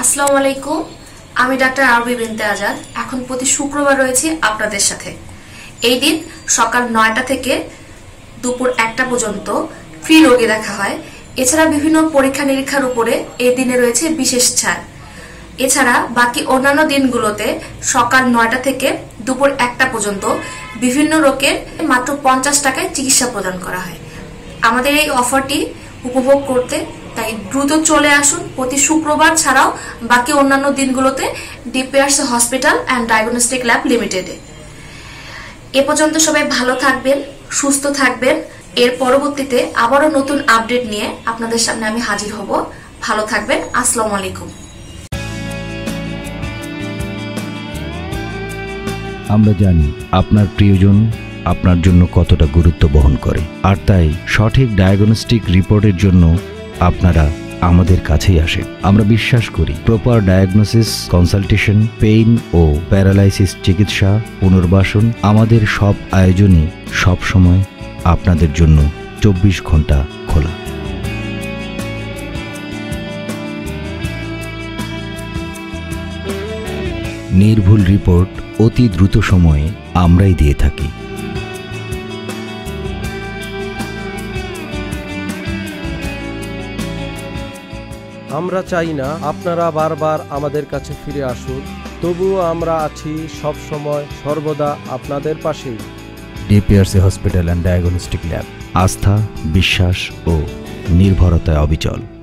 আসসালামু আলাইকুম। আমি ডাক্তার আরবি বিনতে আজাদ এখন প্রতি শুক্রবার রয়েছি আপনাদের সাথে। এই দিন সকাল 9টা থেকে দুপুর 1টা পর্যন্ত ফ্রি রোগী দেখা হয়। এছাড়া বিভিন্ন পরীক্ষা নিরীক্ষার উপরে এই দিনে রয়েছে বিশেষ ছাড়। এছাড়া বাকি অন্যান্য দিনগুলোতে সকাল 9টা থেকে দুপুর 1টা পর্যন্ত বিভিন্ন রোগের মাত্র 50 টাকায় চিকিৎসা প্রদান করা হয়। আমাদের এই অফারটি উপভোগ করতে তাই দ্রুত চলে আসুন প্রতি শুক্রবার ছাড়াও বাকি অন্যান্য দিনগুলোতে DPRS hospital and diagnostic lab লিমিটেডে। এ পর্যন্ত সবাই ভালো থাকবেন, সুস্থ থাকবেন। এর পরবর্তীতে আবারও নতুন আপডেট নিয়ে আপনাদের সামনে আমি হাজির হব। ভালো থাকবেন। আসসালামু আলাইকুম। আমরা জানি আপনার প্রিয়জন আপনার জন্য কতটা গুরুত্ব বহন করে, আর তাই সঠিক ডায়াগনস্টিক রিপোর্টের জন্য আপনারা আমাদের কাছেই আসেন। আমরা বিশ্বাস করি প্রপার ডায়াগনোসিস, কনসালটেশন, পেইন ও প্যারালাইসিস চিকিৎসা, পুনর্বাসন, আমাদের সব আয়োজনই সবসময় আপনাদের জন্য 24 ঘন্টা খোলা। নির্ভুল রিপোর্ট অতি দ্রুত সময়ে আমরাই দিয়ে থাকি। আমরা চাই না আপনারা বারবার আমাদের কাছে ফিরে আসুন, তবুও আমরা আছি সব সময় সর্বদা আপনাদের পাশেই। DPRC hospital and diagnostic lab, আস্থা, বিশ্বাস ও নির্ভরতায় অবিচল।